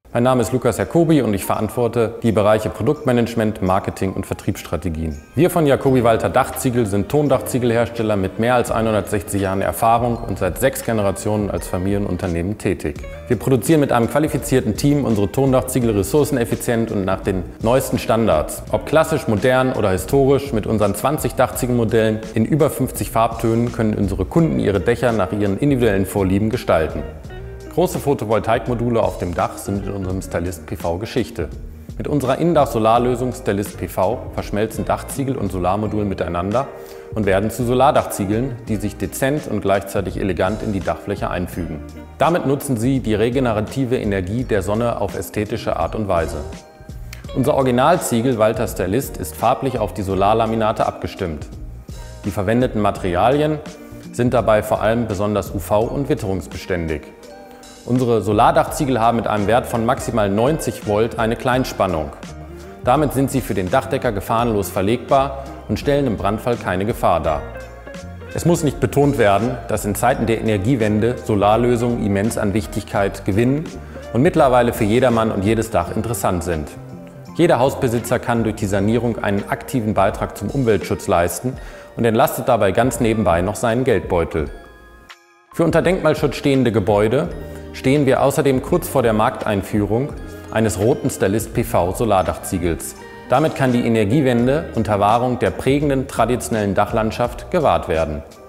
Mein Name ist Lukas Jacobi und ich verantworte die Bereiche Produktmanagement, Marketing und Vertriebsstrategien. Wir von Jacobi Walter Dachziegel sind Tondachziegelhersteller mit mehr als 160 Jahren Erfahrung und seit 6 Generationen als Familienunternehmen tätig. Wir produzieren mit einem qualifizierten Team unsere Tondachziegel ressourceneffizient und nach den neuesten Standards. Ob klassisch, modern oder historisch, mit unseren 20 Dachziegelmodellen in über 50 Farbtönen können unsere Kunden ihre Dächer nach ihren individuellen Vorlieben gestalten. Große Photovoltaikmodule auf dem Dach sind in unserem Stylist PV Geschichte. Mit unserer Innendach-Solarlösung Stylist PV verschmelzen Dachziegel und Solarmodul miteinander und werden zu Solardachziegeln, die sich dezent und gleichzeitig elegant in die Dachfläche einfügen. Damit nutzen Sie die regenerative Energie der Sonne auf ästhetische Art und Weise. Unser Originalziegel Walter Stylist ist farblich auf die Solarlaminate abgestimmt. Die verwendeten Materialien sind dabei vor allem besonders UV- und witterungsbeständig. Unsere Solardachziegel haben mit einem Wert von maximal 90 Volt eine Kleinspannung. Damit sind sie für den Dachdecker gefahrenlos verlegbar und stellen im Brandfall keine Gefahr dar. Es muss nicht betont werden, dass in Zeiten der Energiewende Solarlösungen immens an Wichtigkeit gewinnen und mittlerweile für jedermann und jedes Dach interessant sind. Jeder Hausbesitzer kann durch die Sanierung einen aktiven Beitrag zum Umweltschutz leisten und entlastet dabei ganz nebenbei noch seinen Geldbeutel. Für unter Denkmalschutz stehende Gebäude stehen wir außerdem kurz vor der Markteinführung eines roten Stylist PV Solardachziegels. Damit kann die Energiewende unter Wahrung der prägenden traditionellen Dachlandschaft gewahrt werden.